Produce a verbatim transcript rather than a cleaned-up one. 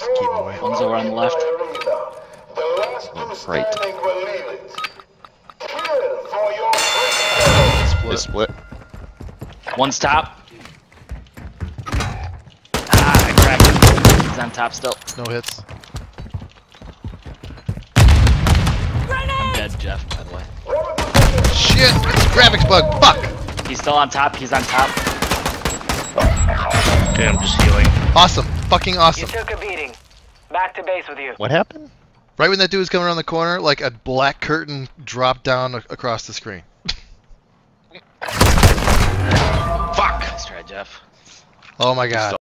Just keep moving. One's over on the left. Oh, right. Split. They split. One's top. Ah, I cracked him. He's on top still. No hits. I'm dead, Jeff, by the way. Shit! It's a graphics bug. Fuck! He's still on top. He's on top. Okay, I'm just healing. Awesome. Fucking awesome. You took a beating. Back to base with you. What happened? Right when that dude was coming around the corner, like a black curtain dropped down a across the screen. Fuck. Nice try, Jeff. Oh my god.